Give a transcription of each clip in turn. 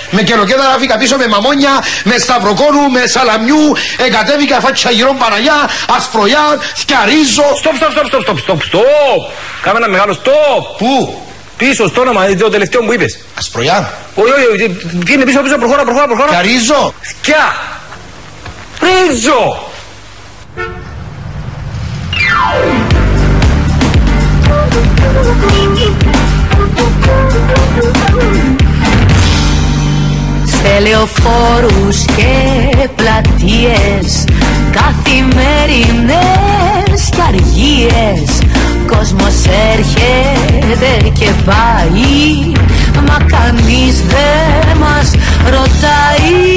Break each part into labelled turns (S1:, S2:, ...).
S1: Με καιροκέταρα φύγα πίσω με μαμόνια, με σταυροκόνου, με σαλαμιού, εγκατέβηκα φάτσα γυρών Παναγιά, ασπρογιά, σκιαρίζω.
S2: Στοπ. Κάμε ένα μεγάλο στοπ.
S1: Πού?
S2: Πίσω στο όνομα, το τελευταίο μου είπες.
S1: Ασπρογιά.
S2: Όχι, πήγαινε πίσω, προχώρα.
S1: Σκιαρίζω.
S2: Σκιά. Ρίζο.
S3: Σε λεωφόρους και πλατείες, καθημερινές κι αργίες, κόσμος έρχεται και πάει, μα κανείς δεν μας ρωτάει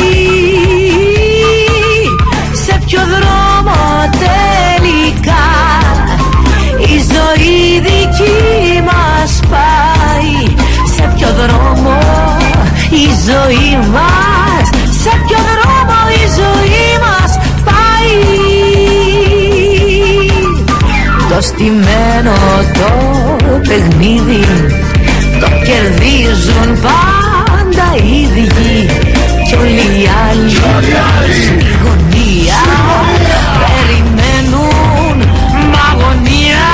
S3: σε ποιο δρόμο τελικά η ζωή δική μας πάει, σε ποιο δρόμο η ζωή μας, σε ποιο δρόμο η ζωή μας πάει. Το στημένο το παιχνίδι το κερδίζουν πάντα οι ίδιοι κι όλοι οι άλλοι στη γωνία περιμένουν μ' αγωνία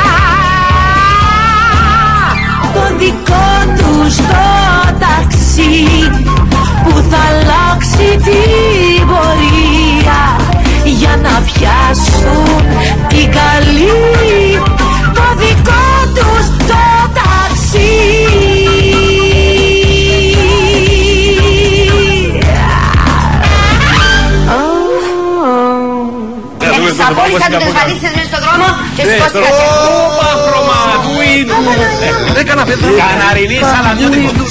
S3: το δικό τους το ταξί που θα αλλάξει την πορεία για να πιάσουν την καλή, το δικό τους το ταξί.
S4: Απόλυσαν τις βαλίτσες μέσα στον δρόμο και σηκώστηκαν.
S2: Όπα χρωματουίδου. Δεν έκανα παιδιά. Καναρινή σαλαμιώτικο.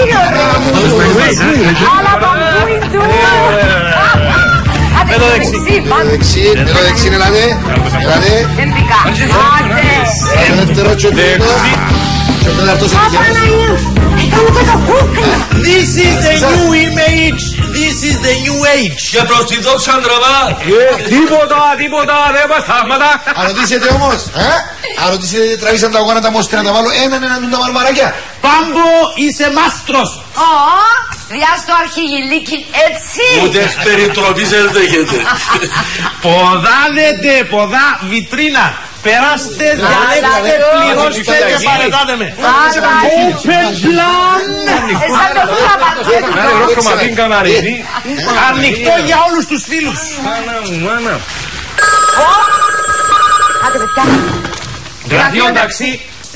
S4: Αλαμπαμπούιδου.
S2: Με το δεξί.
S1: Με το δεξί, ελάτε.
S4: Δεν πήγα.
S1: Το δεύτερο και ο τρίτος. Και ο τέταρτος επιτυχίας.
S5: This is the new image. This is the new age.
S6: Και προς τη δόξα ντραβά.
S2: Τίποτα, δεν μας θαύματα.
S1: Αρωτήσετε όμως. Αρωτήσετε, τραβήσαν τα ογκάνα τα μόστρα να τα βάλω έναν τα μαρμαράκια.
S5: Πάμπο είσαι μάστρος.
S4: Διά στο αρχηγηλίκι έτσι.
S6: Ούτε εξ περιτροπής δεν δέχεται.
S5: Ποδάδετε, ποδά, βιτρίνα. Περάστε, διαλέξτε, πληρώστε και παρετάτε με. Open plan.
S4: Σαν το δούλα παντού.
S5: Ανοιχτό για όλους τους φίλους.
S2: Μάνα.
S4: Άντε παιδιά.
S2: Γραφείο ταξί.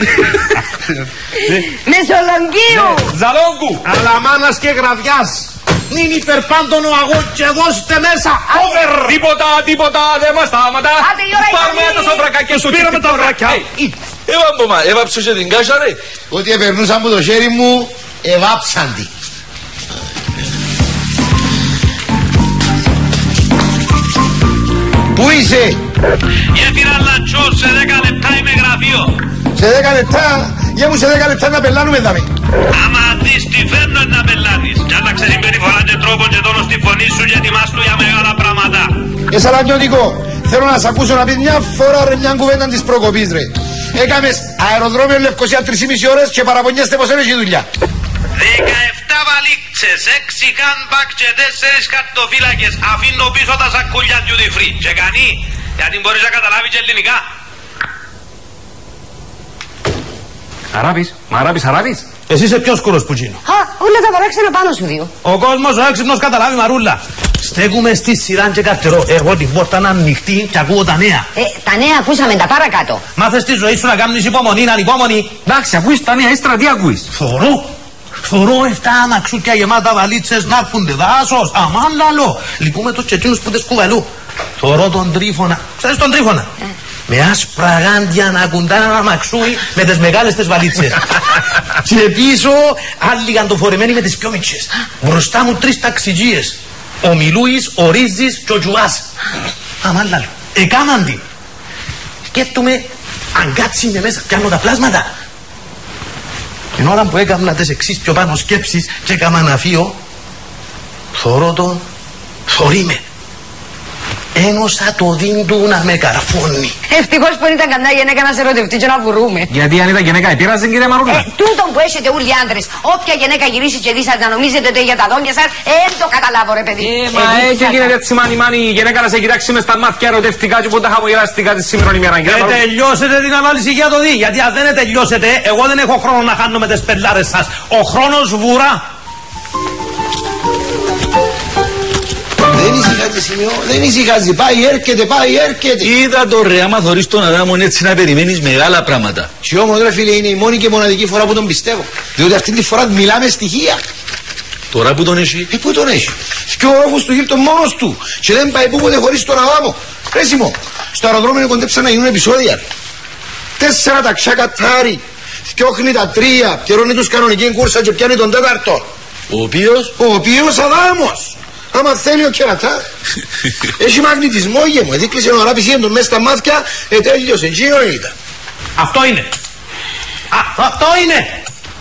S4: Μεσολογγίου.
S2: Ζαλόγκου.
S5: Αλαμάνας και γραδιάς. Μην υπερπάντων ο αγώ και δώστε μέσα. Over.
S2: Τίποτα, δεν μας θαύματα.
S4: Άντε η ώρα
S2: Πάρουμε τα σοβρακάκια σου.
S5: Πήραμε τα βρακιά.
S6: Έβαψε και την κάσα ρε.
S1: Ό,τι επερνούσα από το χέρι μου, εβάψαν τη. Πού είσαι?
S7: Γιατί να λατσώ, σε 10 λεπτά είμαι γραφείο.
S1: Σε 10 λεπτά, για μου σε 10 λεπτά να πελάνουμε δάμε.
S7: Άμα δεις τι φέρνω να πελάτης. Κι άλλαξε την περιφορά και τρόπο και τόνο στη φωνή σου και ετοιμάσου για μεγάλα πράγματα.
S1: Σαλαμιώτικο, θέλω να σ' ακούσω να πεις μια φορά ρε μια κουβέντα της προκοπής ρε. Έκαμες αεροδρόμιο Λευκοσία 3,5 ώρες και παραπονιέστε πως δεν έχει δουλειά.
S7: 17 βαλίτσες, 6 handbag και 4 χαρτοφύλακες. Αφήνω πίσω τα σακούλια duty free. Και κανεί, γιατί μπορείς να καταλάβει και ελληνικά.
S2: Αράβης.
S5: Εσύ είσαι πιο σκουρός που γίνω.
S4: Ούλα τα παράξενα πάνω σου δύο.
S5: Ο κόσμος ο έξυπνος καταλάβει μαρούλα. Στέκουμε στη σειρά και καρτερώ. Εγώ την πόρτα να ανοιχτή και ακούω τα νέα.
S4: Τα νέα ακούσαμε τα παρακάτω.
S5: Μάθες τη ζωή σου να κάνεις υπομονή, να ανυπόμονη.
S2: Εντάξει, ακούεις τα νέα, ύστερα τι ακούεις?
S5: Θωρώ 7 αμαξούκια γεμάτα βαλίτσες να έρχονται δάσος. Αμάν λαλό. Λυπούμε τους τσετσίνους που δεν σκουβαλού. Θωρώ τον Τρίφωνα. Ξέρεις τον Τρίφωνα? Με άσπρα γάντια να κουντά ένα αμαξούι με τις μεγάλες τις βαλίτσες. Και πίσω άλλοι γαντοφορεμένοι με τις πιο μίτσες. Μπροστά μου 3 ταξιτζίες. Ο Μιλούης, ο Ρίζης και ο Τζουάς. Αμάν λαλό. Εκάμαντι. Σκέφτομαι αν κάτσει με μέσα πιάνω τα πλάσματα. Την ώρα που έκανα τις εξής πιο πάνω σκέψεις και έκανα να φύγω, θωρώ τον, θωρεί με. ένωσα το δίν του να με καρφώνει.
S4: Ευτυχώς που ήταν καμιά γυναίκα να σε ερωτευτεί και να βουρούμε.
S2: Γιατί αν ήταν γυναίκα επήραζε, κύριε Μαρούλα.
S4: Τούτον που έχετε όλοι οι άντρες, όποια γυναίκα γυρίσει και δει σας να νομίζετε ότι για τα δόντια σας, το καταλάβω ρε παιδί.
S2: Μα έτσι γίνεται έτσι μάνι η γυναίκα να σε κοιτάξει μες στα μάτια ερωτευτικά και που τα χαμογελαστικά της σήμερα ημέρα.
S5: Τελειώσετε την ανάλυση για το δι. Γιατί αν δεν τελειώσετε, εγώ δεν έχω χρόνο να χάνω με τις πελάρες σας. Ο χρόνος βουρά.
S1: Δεν ησυχάζει σημείο, δεν ησυχάζει. Πάει, έρχεται.
S6: Είδα το ρε, άμα θωρείς τον Αδάμον έτσι να περιμένεις μεγάλα πράγματα.
S1: Και όμως ρε φίλε, είναι η μόνη και μοναδική φορά που τον πιστεύω. Διότι αυτή τη φορά μιλάμε στοιχεία.
S6: Τώρα που τον έχει.
S1: Πού τον έχει. Και ο όχος του γύρτον μόνος του. Και δεν πάει πού ποτέ χωρίς τον Αδάμο. Ρέσιμο, στο αεροδρόμιο κοντέψαν να γίνουν επεισόδια. 4 ταξιά κατάρι. Φτιόχνει τα 3. Πληρώνει τους κανονική κούρσα και πιάνει τον 4ο.
S6: Ο οποίος
S1: Αδάμος. Άμα θέλει ο κερατά. Έχει μαγνητισμό για μου. Δείκλεισε ο αράπης για τον μέσα στα μάτια. Τέλειωσε. Εκείνο ήταν.
S5: Αυτό είναι. Αυτό είναι.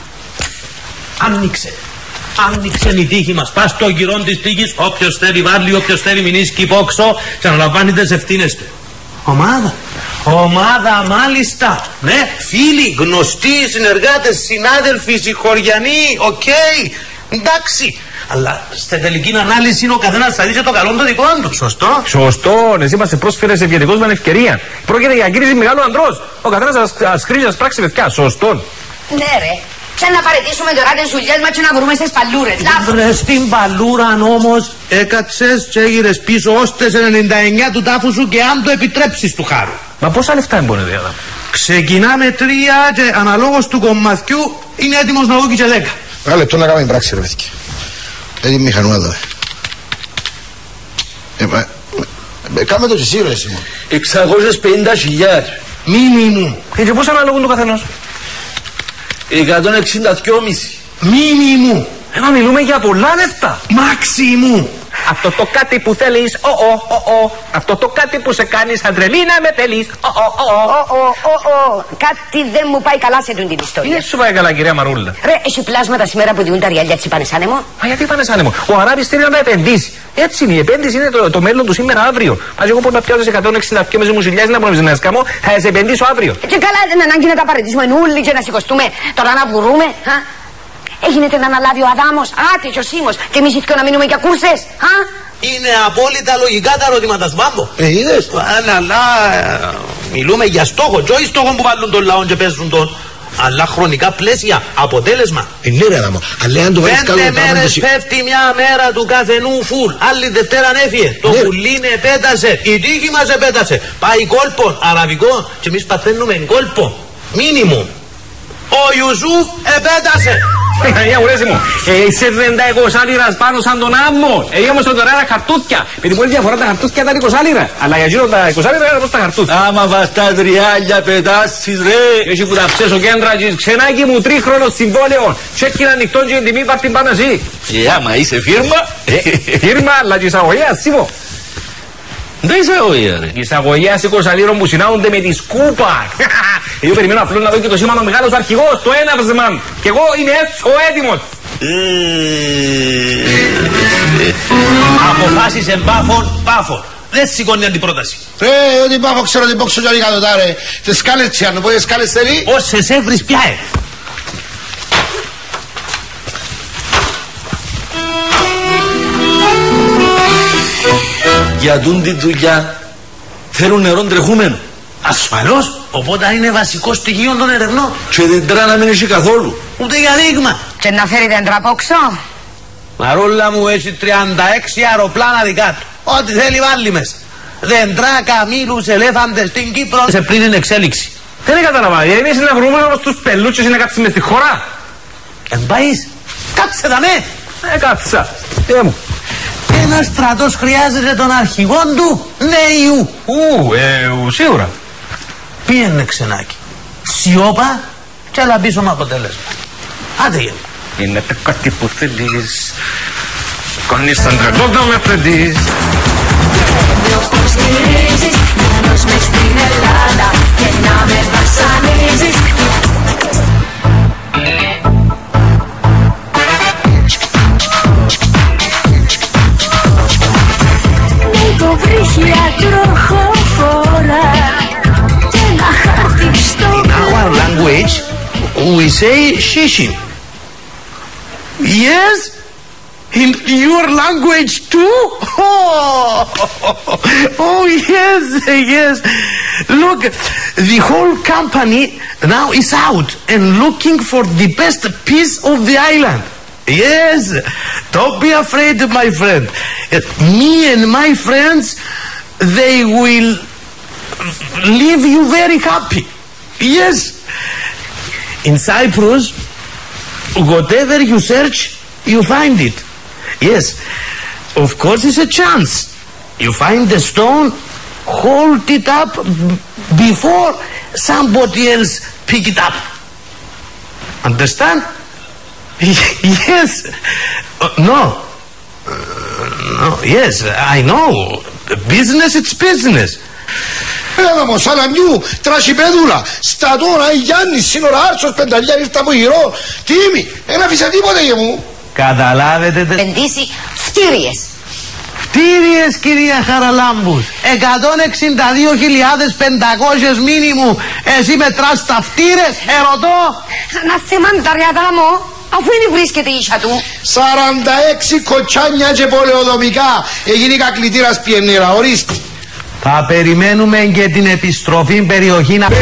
S5: Άνοιξε η τύχη μας. Πας στο γυρόν της τύχης. Όποιος θέλει βάλει, όποιος θέλει μηνίσκει πόξο. Ξαναλαμβάνει τις ευθύνες του. Ομάδα μάλιστα. Ναι, φίλοι, γνωστοί, συνεργάτες, συνάδελφοι, συγχωριανοί. Οκ. Εντάξει. Αλλά στη τελική ανάλυση είναι ο καθένας θα δει το καλό το δικό του. Σωστό.
S2: Σωστό. Εσύ μας πρόσφερες ευκαιρικός με ευκαιρία. Πρόκειται για κήρυξη μεγάλου ανδρός. Ο καθένας ας κρίζει, ας πράξει παιδιά. Σωστό.
S4: Ναι ρε. Σαν να παραιτήσουμε τώρα τις δουλειές μας και να βρούμε στις παλούρες.
S5: Βρε στην παλούραν όμως έκατσες και έγινες πίσω ως τις 99 του τάφου σου και αν το επιτρέψεις του χάρου.
S2: Μα πόσα λεφτά είναι πονεδία.
S5: Ξεκινάμε 3 και αναλόγως του κομματιού είναι έτοιμος να βγει και 10.
S1: Ένα λεπτό να κάνουμε πράξη ρε παιδιά. Έτοιμη μηχανού εδώ. Κάμε το και εσύ ρε εσύ μου.
S6: 650.000.
S5: Μίνιμουμ.
S2: Και πώς αναλόγουν το καθενός.
S6: 162,5.
S5: Μίνιμουμ.
S2: Μα μιλούμε για πολλά λεφτά.
S5: Μάξιμουμ.
S2: Αυτό το κάτι που θέλεις, αυτό το κάτι που σε κάνεις σαν τρελή να με θέλεις,
S4: Κάτι δεν μου πάει καλά σε την ιστορία.
S2: Δεν σου πάει καλά κυρία Μαρούλα.
S4: Ρε, έχει πλάσματα σήμερα που διούν τα ριάλια έτσι πάνε σαν αίμο.
S2: Μα γιατί πάνε σαν αίμο. Ο Αράπης θέλει να τα επενδύσει. Έτσι είναι, η επένδυση είναι το μέλλον του σήμερα αύριο. Μας εγώ που να πιάσω 160 με ζημουσιλιάς να μπορείς να σκαμώ, θα σε επενδύσω αύριο.
S4: Και καλά δεν ανάγκη να τα παραιτήσουμε όλοι και να σηκωστούμε τώρα να βουρούμε. Έγινε να αναλάβει ο Αδάμος, άτε και ο Σίμος και εμείς ήθελα να μείνουμε για κούρσες.
S5: Είναι απόλυτα λογικά τα ερωτήματα σου, Μπάμπο.
S1: Είδες.
S5: Αλλά μιλούμε για στόχο, και όχι στόχο που βάλουν τον λαό και παίζουν τον. Αλλά χρονικά πλαίσια, αποτέλεσμα.
S1: Ναι ρε Αδάμο, αλλά αν το βάλεις καλό
S5: 5 μέρες πέφτει μια μέρα του καθενού φουλ. Άλλη Δευτέρα έφυγε. Το πουλίν επέτασε, η τύχη μας επέτασε. Πάει κόλπον, αραβικό και εμείς παθαίνουμε κόλπο. Μίνιμουμ. Ο Ιουσούφ επέτασε.
S2: Για ουρέση μου, είσαι 20 λίρας πάνω σαν τον άμμο. Όμως τώρα era χαρτούθια. Με την πολύ διαφορά τα χαρτούθια ήταν 20 λίρα. Αλλά για γύρω τα 20 λίρα era προς τα χαρτούθια.
S6: Άμα βαστάς ριάλια πετάσεις ρε.
S2: Έχει που τα ψέσω κέντρα και ξενάκι μου 3χρονο συμβόλαιο. Τσέκι να ανοιχτό και την τιμή πάρ' την πάνω εσύ.
S6: Άμα είσαι φίρμα.
S2: Φίρμα αλλά και εισαγωγέας σίγω.
S6: Δεν εισαγωγέα ρε.
S2: Εισαγωγέας 20 λίρων που συνάγονται με τη σκούπα. Εγώ περιμένω απλώς να δω και το σήμα ο μεγάλος αρχηγός, το έναυσμα. Και εγώ είμαι έτσι ο έτοιμος.
S5: Αποφάσισε πάφων. Δεν σηκώνει αντιπρόταση.
S1: Ρε, ό,τι πάφο ξέρω ότι πόξω κι κάτω ρε. Τις σκάλες τσιάνο, πόντες σκάλες θέλει.
S5: Όσες έβρις πιάε.
S6: Για τούτη δουλειά θέλουν νερό τρεχούμενο.
S5: Ασφαλώς, οπότε είναι βασικό στοιχείο των ερευνών.
S6: Και δεν τρά να μην έχει καθόλου.
S5: Ούτε για δείγμα.
S4: Και να φέρει δέντρα από όξω.
S5: Μαρούλα μου έχει 36 αεροπλάνα δικά του. Ό,τι θέλει βάλει μέσα. Δέντρα, καμήλους, ελέφαντες στην Κύπρο. Σε πριν είναι εξέλιξη.
S2: Δεν καταλαβαίνω, γιατί είσαι να βρούμε όμως τους πελούτσες ή να κάτσεις μες στη χώρα.
S5: Εν πάεις, κάτσε τα ναι.
S2: Κάτσα, τι μου.
S5: Ένας στρατός χρειάζεται τον αρχηγό του νέου.
S2: Σίγουρα.
S5: Πήγαινε ξενάκι. Σιώπα και έλα πίσω με αποτέλεσμα. Άντε γεια.
S2: Είναι το κάτι που θέλεις. Κάνεις σαν τρελός να με πρεντείς.
S3: Όπως στηρίζεις, να νος μες στην Ελλάδα και να με βασανίζεις. Το βρύχει
S5: we say shishin. Yes? In your language too? Oh yes, yes. Look, the whole company now is out and looking for the best piece of the island. Yes, don't be afraid, my friend. Me and my friends, they will leave you very happy. Yes. In Cyprus, whatever you search, you find it. Yes, of course it's a chance. You find the stone, hold it up before somebody else pick it up. Understand? Yes. No. Yes, I know. Business, it's business.
S1: Έλα μου, σαλαμιού, τρασιπέδουλα, στατόνα, Γιάννης, σύνορα, Άρτσος, Πενταλιά, ήρθα από γυρό, τίμη, ένα αφήσα τίποτε για μου.
S5: Καταλάβετε...
S4: Επενδύσει φτύριες.
S5: Φτύριες, κυρία Χαραλάμπους. 162.500 μήνυμου. Εσύ μετράς τα φτύρες, ερωτώ.
S4: Αναθεμάντα ρε Αδάμο, αφού είναι βρίσκεται η ίσια του.
S1: 46 κοτσάνια και πολεοδομικά. Έγινε κακλητήρας πιενέρα, ορίστε.
S5: Θα περιμένουμε και την επιστροφή περιοχή να...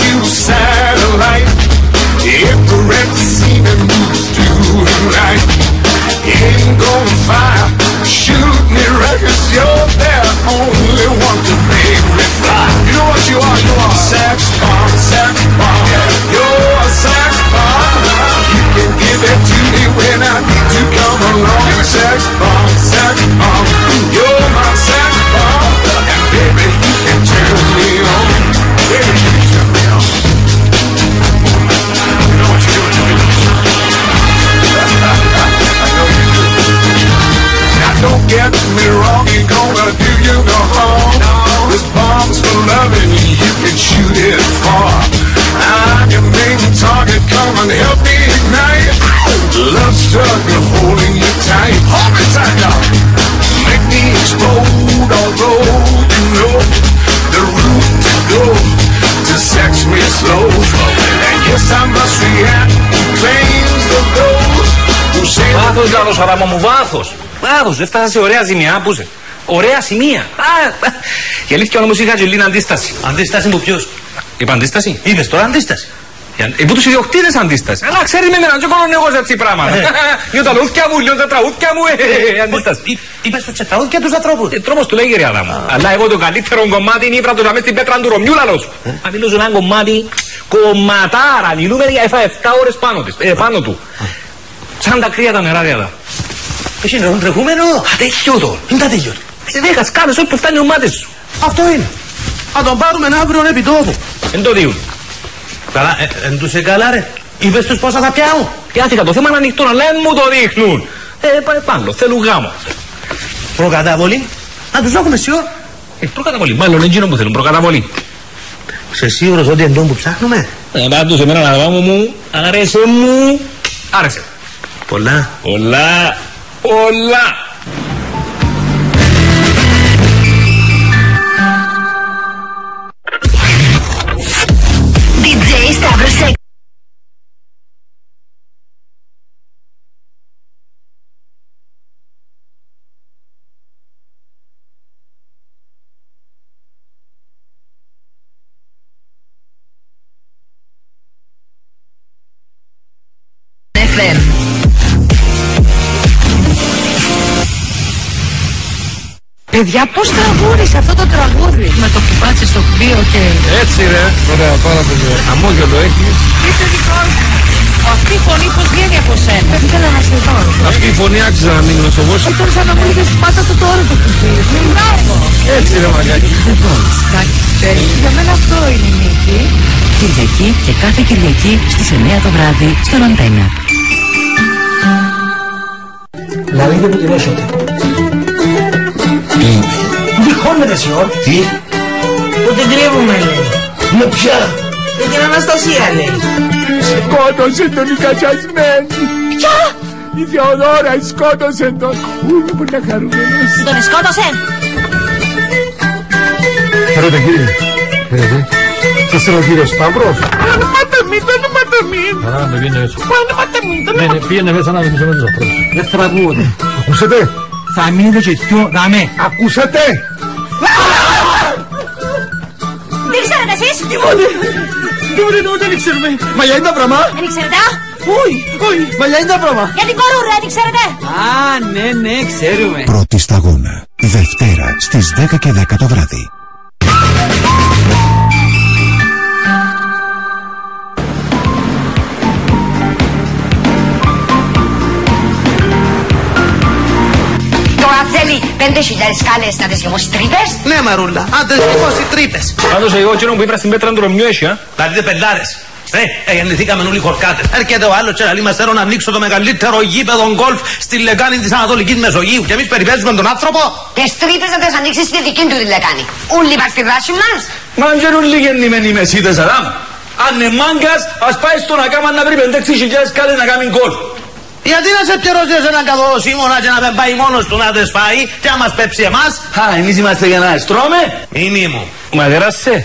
S8: Don't get me wrong, ain't gonna do you no harm. This bomb's for loving, you can shoot it far. I'm your main target, come and help me ignite. Love struggle holding you tight. Hold me tight now. Make me explode, although you know the route to go to sex me slow. And yes, I must react to claims of those who say...
S2: Βάθος λάθος, Αδάμο μου, βάθος. Βάθος, έφτασα σε ωραία ζημιά, άκουσε. Ωραία σημεία. Η αλήθεια όμως είχα και λίγη αντίσταση.
S5: Αντίσταση μου ποιος?
S2: Είπα αντίσταση.
S5: Είδες τώρα αντίσταση.
S2: Υπό τους ιδιοκτήτες αντίσταση. Αλλά ξέρει με εμένα, και κόλλον εγώ σε έτσι πράγματα. Λίγο τα λούθκια μου, λίγο τα τραγούθκια μου, αντίσταση.
S5: Είπες τους τραγούθκια τους ανθρώπους.
S2: Τρόμος του λέγει ρε Αδάμο. Αλλά εγώ το καλύτερο κομμάτι είναι ήβρα του να μες στην πέτρα του Ρωμιού λαλός. Αν μιλήσω ένα κομμάτι κομματάρα, μιλούμε για 7 ώρες πάνω του. Σαν τα κρύα τα νερά ρε Αδάμο.
S5: Εσύ είναι τρεχούμενο.
S2: Ατέχιωτο.
S5: Είναι τα τέλειωτο.
S2: Δέκας κάνεις ό,τι που φτάνει ο μάτες σου.
S5: Αυτό είναι. Θα τον πάρουμε αύριο επί τόπου.
S2: Εν το διούν.
S5: Καλά, εν τους εγκαλά ρε. Είπες τους πόσα θα πιάω.
S2: Πιάθηκα το θέμα είναι ανοιχτό, αλλά δεν μου το δείχνουν. Πάνω, θέλουν γάμο.
S5: Προκαταβολή. Να τους δώσουμε σιώ.
S2: Προκαταβολή, μάλλον εκείνο που θέλουν, προκαταβολή.
S5: Είσαι σίγουρος ότι εντός που ψάχνουμε.
S2: Πάντως εμένα να γάμο μου, άρεσε μου. Άρεσε.
S5: Πολλά.
S2: Πολλά. Πολλά.
S3: DJ Stavros. FM.
S4: Παιδιά, πώς τραγούδισε αυτό το τραγούδι?
S9: Με το κουπάτσι στο κρύο και...
S2: Έτσι ρε. Ωραία, πάρα πολύ. Αμόγελο έχεις.
S4: Είσαι δικός μου. Αυτή η φωνή πώς βγαίνει από σένα?
S9: Δεν ήθελα να σε δω.
S2: Αυτή η φωνή άξιζε να μείνει στο βόσιο.
S9: Ήταν σαν να μου έλεγες πάτα το τώρα το κουμπί.
S4: Μπράβο.
S2: Έτσι ρε μαγκάκι.
S9: Για μένα αυτό είναι η νίκη. Κυριακή και κάθε Κυριακή στις 9 το βράδυ στον Αντένα.
S10: Να δείτε που την έχετε. Διχώνεται σιωρ.
S5: Τι?
S10: Που την κρύβουμε λέει.
S5: Με ποια?
S10: Με την Αναστασία λέει.
S8: Σκότωσε τον η κατσιασμένη.
S10: Ποια?
S8: Η Θεοδόρα σκότωσε τον. Ούλου που είναι χαρούμενος.
S4: Τον σκότωσε.
S8: Χαίρετε κύριε. Χαίρετε. Σας είναι ο κύριος Σταύρος. Ονομάτε μη, το ονομάτε
S11: με πήγαινε μέσα. Ναι, πήγαινε μέσα να δούμε τους ανθρώπους.
S10: Δεν θα ακούγονται.
S1: Ακούσατε.
S10: Θα μείνετε και δυο δάμε.
S1: Ακούσατε.
S4: Τι ξέρετε εσείς?
S10: Τίποτε δεν ξέρουμε.
S1: Μαλλιά είναι τα πράγμα.
S4: Δεν ξέρετε?
S10: Όχι, μαλλιά είναι τα πράγμα.
S4: Για την κορούρα, τι ξέρετε?
S10: Α, ναι, ξέρουμε.
S12: Πρώτη σταγόνα. Δευτέρα στις 10 και 10 το βράδυ.
S4: Τώρα θέλει 5.000 σκάλες να τις γεμώσει τρύπες.
S5: Ναι, Μαρούλα, άντε σηκώσει τρύπες.
S2: Πάντως εγώ εκείνο που ήβρα στην πέτρα του Ρωμιού έχει,
S5: Δηλαδή πεντάρες. Γεννηθήκαμε όλοι χορκάτες. Έρχεται ο άλλος και λέει μας θέλω να ανοίξω το μεγαλύτερο γήπεδο γκολφ στη λεκάνη της Ανατολικής Μεσογείου και εμείς περιπέζουμε τον άνθρωπο.
S4: Τις τρύπες να τις ανοίξεις στη δική του τη λεκάνη. Ούλοι πας στη δράση μας.
S6: Μα αν και όλοι γεννημένοι μεσίτες, Αδάμ. Αν είναι μάγκας, ας πάει στον Ακάμα να βρει 5-6 σκάλες να κάνει γκολ.
S5: Γιατί να σε πιερώσει έναν καθόλου Σίμωνα και να δεν πάει μόνος του να τες φάει και να μας πέψει εμάς.
S6: Α, εμείς είμαστε για να στρώμε.
S5: Μήνυμο.
S2: Μα γεράσαι.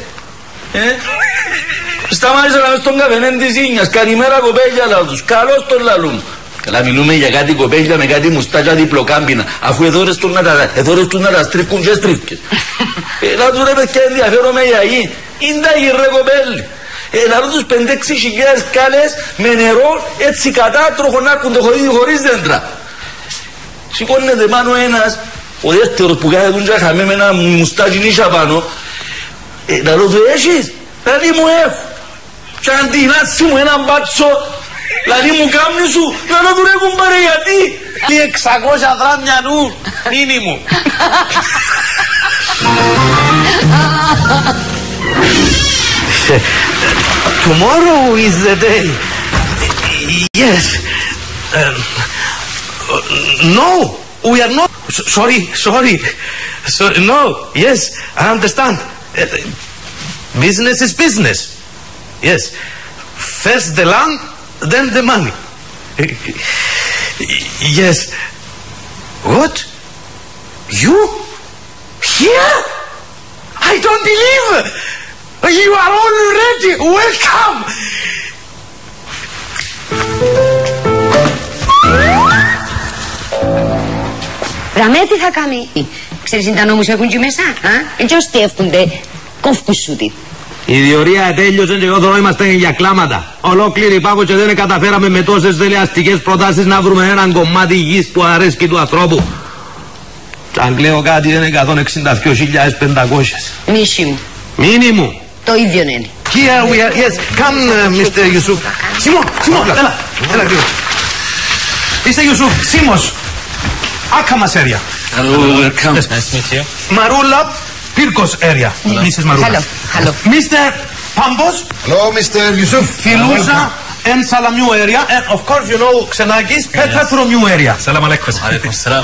S6: Σταμάτησα να μες στον καφενέν της Ίνιας. Καλημέρα κοπέλια λαούς. Καλώς τον λαλούν. Καλά μιλούμε για κάτι κοπέλια με κάτι μουστάκια διπλοκάμπινα. Αφού εδώ ρε τους να τα στρίφκουν και στρίφκες. Έλα τους ρε παιδιά ενδιαφέρομαι για γη. Είναι τα γη ρε κοπέλοι. Έλα τους 5-6 χιλιάδες σκάλες με νερό έτσι κατά τροχονάκονται χωρίς δέντρα. Σηκώνεται πάνω ένας, ο δεύτερος που κάθεται και χαμέ με ένα μουστάκι νύσια πάνω. Λαλό του έχεις, λαλί μου έχω. Και αν την άτση μου έναν μπάτσο, λαλί μου κάμνη σου, λαλό του ρε κουμπάρε γιατί.
S5: 600 δράμια νου, μήνυμου. Tomorrow is the day. Yes. No, we are not. Sorry. No, yes, I understand. Business is business. Yes. First the land, then the money. Yes. What? You? Here? I don't believe. You are already welcome.
S4: Ραμέ τι θα κάνει. Ξέρεις είναι τα νόμους έχουν και μέσα. Έτσι ώστε εύχονται κόφκους σου τι.
S5: Η διορία τέλειωσε και εδώ είμαστε για κλάματα. Ολόκληρη πάγο και δεν καταφέραμε με τόσες δελεαστικές προτάσεις να βρούμε έναν κομμάτι γης που αρέσκει του ανθρώπου. Αν κλαίω κάτι είναι 162.500.
S4: Μίσι μου.
S5: Μήνυμου.
S4: Το ίδιο είναι.
S5: Here we are. Yes, come, Mr. Yusuf. Simon, έλα γρήγορα. Mr. Yusuf, Simos. Akamas area.
S6: Hello, welcome.
S5: Yes.
S6: Nice to meet you.
S5: Marula, Pirkos area. Mrs. Marula.
S4: Hello.
S5: Mr. Pambos.
S1: Hello, Mr. Yusuf.
S5: Filouza and Salamiu area. And of course, you know, Xenakis, Petratromiu area.
S2: Salam alaikum.
S6: عليكم السلام.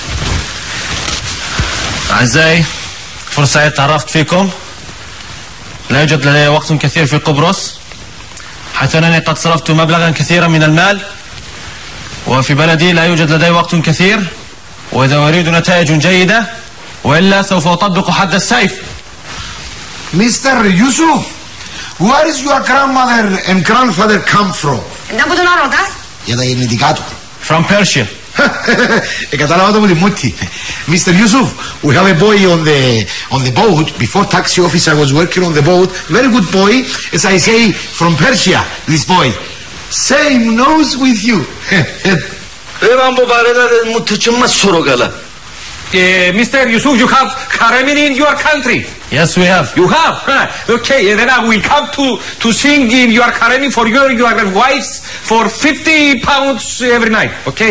S6: أعزائي فرصة سعيدة تعرفت فيكم. لا يوجد لدي وقت كثير في قبرص حيث أنني قد صرفت مبلغا كثيرا من المال وفي بلدي لا يوجد لدي وقت كثير وإذا أريد نتائج جيدة وإلا سوف أطبق حد السيف.
S1: Mr. Yusuf, where is your grandmother and grandfather come from?
S4: Να που τον αρώτα.
S1: Για τα γεννητικά του.
S6: From Persia.
S1: Κατάλαβα το με τη μούτη. Mr. Yusuf, we have a boy on the boat. Before taxi officer was working on the boat. Very good boy, as I say, from Persia, this boy. Same nose with you.
S6: Ρε μπαμπο παρέτατε μου τече μας σωρό καλά.
S2: Mr. Yusuf, you have harem in your country.
S6: Yes, we have.
S2: You have? Okay, then I will come to sing in your harem for your wives for 50 pounds every night. Okay?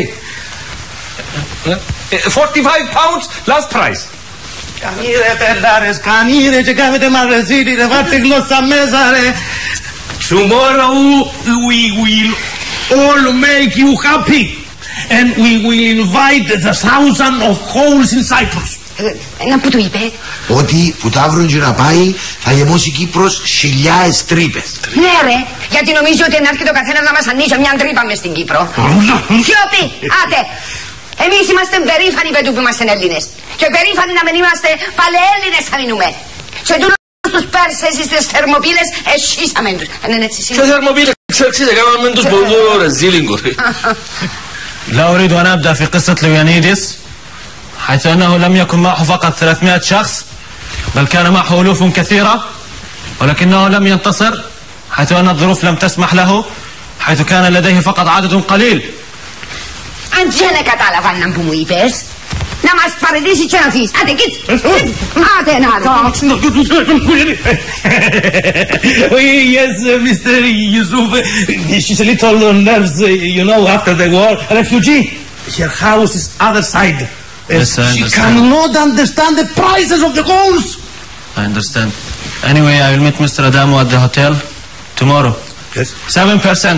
S2: 45 pounds last price.
S5: Κανεί ρε πεντάρες, κανεί ρε και κάνετε μαγαζίρι ρε, βάτε γλώσσα μέσα ρε. Tomorrow we will all make you happy and we will invite the thousand of holes in Cyprus.
S4: Να που του είπε.
S1: Ότι που ταύρον και να πάει θα γεμώσει Κύπρος χιλιάδες τρύπες.
S4: Ναι ρε, γιατί νομίζει ότι να έρχεται ο καθένας να μας ανοίξει μια τρύπα μες στην Κύπρο. Σιωπή, άτε. Εμείς είμαστε περήφανοι πέτου που είμαστε Έλληνες. Και περήφανοι να μην είμαστε παλαιέλληνες θα μείνουμε. Και τούτος τους Πέρσες στις Θερμοπύλες εσχίσαμε τους. Είναι έτσι σήμερα.
S6: Και Θερμοπύλες Ξέρετε, κάναμε τους ποδούς ρε ζήλιγκο.
S11: لا أريد أن أبدأ في قصة ليونيدس حيث أنه لم يكن معه فقط 300 شخص بل كان معه ألوف كثيرة ولكنه لم ينتصر حيث أن الظروف لم تسمح له حيث كان لديه فقط عدد قليل.
S4: Αν δεν κατάλαβα να που μου είπες, να μας παραιτήσει και να φύγεις. Άντε, κοίτ, άντε να
S11: Yes, Mr. Yusuf, she's a little nervous, you know, after the war. Refugee, her house is other side.
S5: Yes, she cannot understand the prices of the homes.
S11: I understand. Anyway, I will meet Mr. Adamo at the hotel tomorrow.
S5: Yes.
S11: 7%.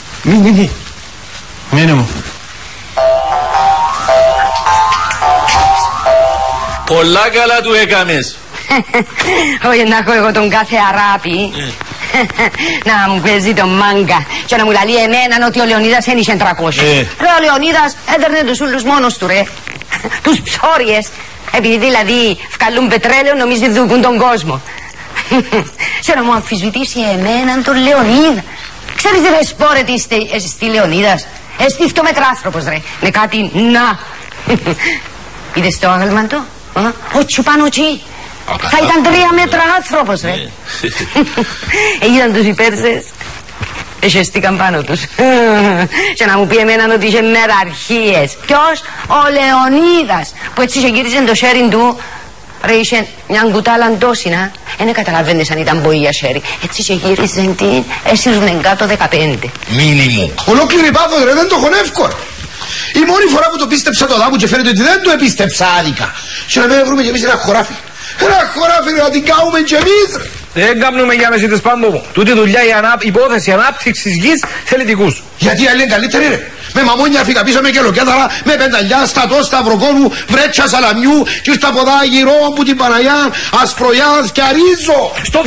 S11: Minimum.
S6: Πολλά καλά του έκαμες.
S4: Όχι να έχω εγώ τον κάθε αράπη να μου παίζει τον μάγκα και να μου λαλεί εμέναν ότι ο Λεωνίδας ένιξε 300. Ρε ο Λεωνίδας έδερνε τους ούλους μόνος του ρε. Τους ψώριες. Επειδή δηλαδή βγαλούν πετρέλαιο νομίζει δουκούν τον κόσμο. Και να μου αμφισβητήσει εμέναν τον Λεωνίδα. Ξέρεις ρε σπόρε τι στη Λεωνίδας. Εστίφτω μετράνθρωπος ρε. Με κάτι να. Είδες το άγαλμα του. Ο Τσουπανουτσί. Θα ήταν 3 μέτρα άνθρωπος ρε. Έγιναν τους οι Πέρσες. Εσχεστήκαν πάνω τους. Και να μου πει εμέναν ότι είχε μεραρχίες. Ποιος? Ο Λεωνίδας. Που έτσι είχε γύριζε το σέριν του. Ρε είχε μια κουτάλα ντόσινα. Εν καταλαβαίνεις αν ήταν μποία σέρι. Έτσι είχε γύριζε την. Έσυρνε κάτω 15.
S1: Μήνυμο. Ολόκληρη πάθος ρε, δεν το χωνεύκω. Η μόνη φορά που το πίστεψα το δάμου και φαίνεται ότι δεν το επίστεψα άδικα. Και να μην βρούμε κι εμείς ένα χωράφι. Ένα χωράφι ρε, να την κάνουμε κι εμείς ρε.
S2: Δεν κάνουμε για μεσίτες πάμπο μου. Τούτη δουλειά η υπόθεση ανάπτυξης γης θέλει δικούς.
S1: Γιατί η άλλη είναι καλύτερη ρε. Με μαμόνια φύγα πίσω με κελοκέδαρα, με πενταλιά, στατό, σταυροκόνου, βρέτσα σαλαμιού και στα ποδά γυρώ που την Παναγιά, ασπρογιά, σκιαρίζω.
S2: Στοπ.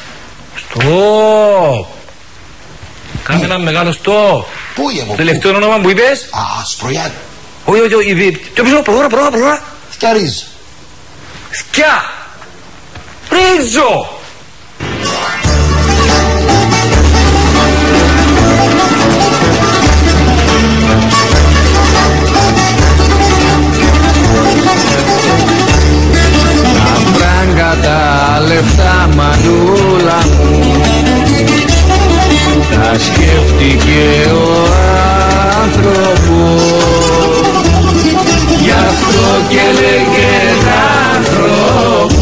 S2: Κάμε ένα μεγάλο στοπ.
S1: Πού είμαι,
S2: τελευταίο όνομα που είπες?
S1: Ασπρογιά.
S2: Όχι, πιο πίσω, προχώρα.
S1: Σκιαρίζω.
S2: Σκιά. Ρίζο.
S13: Τα φράγκα τα λεφτά μανούλα μου τα σκέφτηκε ο άνθρωπος. Γι' αυτό και λέγε άνθρωπος.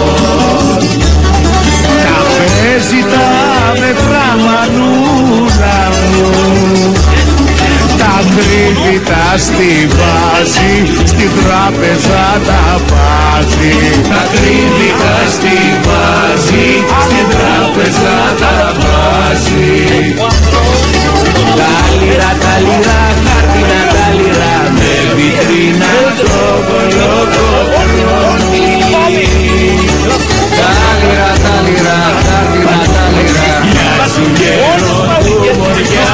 S13: Τα παίζει τα μετρά μανούλα μου. Τα τρίβει, τα στιβάζει, στην τράπεζα τα βάζει. Τα τρίβει, τα στιβάζει, στην τράπεζα τα βάζει. Τα λιρά, χάρτινα τα λιρά, με βιτρίνα το κολοκοτρώνει. Τα λιρά, χάρτινα τα λιρά, για σου γέρο του μοριά.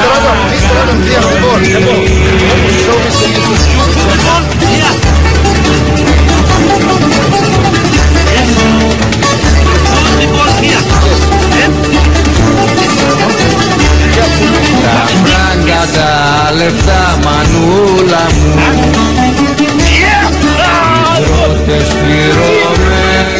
S13: Τα φράγκα τα λεφτά μανούλα μου, πρώτες πληρωμένοι.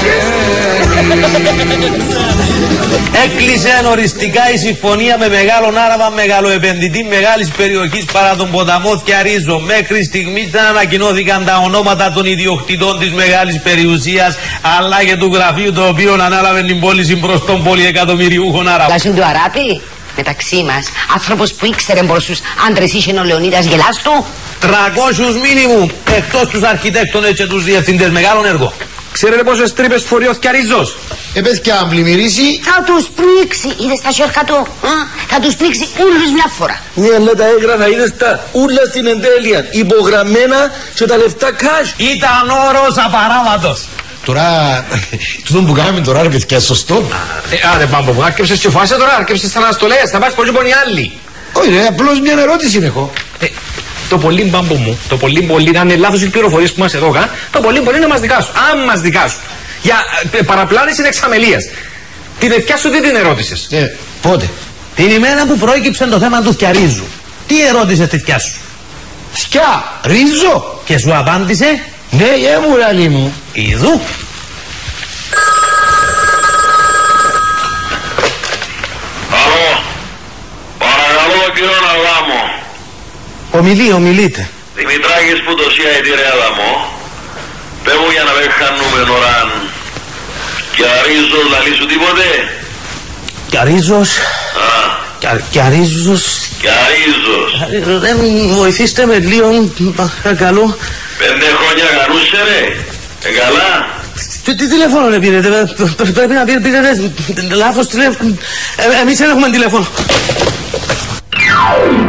S5: Έκλεισε οριστικά η συμφωνία με μεγάλον Άραβα μεγαλοεπενδυτή μεγάλης περιοχής παρά τον ποταμό Θιαρίζο. Μέχρι στιγμής δεν ανακοινώθηκαν τα ονόματα των ιδιοκτητών της μεγάλης περιουσίας αλλά και του γραφείου το οποίο ανάλαβε την πώληση προς τον πολυεκατομμυριούχον Άραβα.
S4: Λάσουν του Αράπη, μεταξύ μας, άνθρωπος που ήξερε πόσους άντρες είχε ο Λεωνίδας γελάστου.
S5: 300 μήνυμου, εκτός τους αρχιτέκτονες και τους διευθυντές μεγάλων έργων.
S2: Ξέρετε πόσες τρύπες φορεί ο Θιαρίζος?
S1: Πες και αν πλημμυρίσει.
S4: Θα τους πλήξει, είδες τα σέρκα του, θα τους πλήξει όλους μια φορά.
S6: Ναι, αλλά τα έγγραφα είδες τα ούλα στην εντέλεια, υπογραμμένα και τα λεφτά cash.
S5: Ήταν όρος απαράβατος.
S1: Τώρα, τούτο που κάνουμε τώρα ρε παιδιά, σωστό.
S2: Άντε Πάμπο μου, άρκεψες και φάσαι τώρα, άρκεψες αναστολές, θα πας πολύ πονοι άλλοι.
S1: Όχι ρε, απλώς μια ερώτηση έχω.
S2: Το πολύ Πάμπο μου, το πολύ να είναι λάθος οι πληροφορίες που μας εδώ, το πολύ να μας δικάσουν. Αν μας δικάσουν για παραπλάνηση εξαμελίας. Την ευκιά σου τι την ερώτησες?
S1: Πότε?
S5: Την ημέρα που προέκυψε το θέμα του Θιαρίζου, τι ερώτησε τη θιά σου?
S1: Θιά, Ρίζο.
S5: Και σου απάντησε?
S1: Ναι, μου λαλή μου.
S5: Ιδού.
S7: Αλλό, παρακαλώ κύριο Αδάμο.
S5: Ομιλείτε.
S7: Δημητράκης που το σία η ρε Αδάμο. Πες μου για να με χάνουμε ωραν. Και Αρίζος λαλεί σου τίποτε?
S5: Κιαρίζος. Κιαρίζος. Βοηθήστε με λίγο, παρακαλώ.
S7: 5 χρόνια γαρούσε ρε. Καλά.
S5: Τι τηλέφωνο πήρετε? Πρέπει να πήρετε λάθος τηλέφωνο. Εμείς δεν έχουμε τηλέφωνο.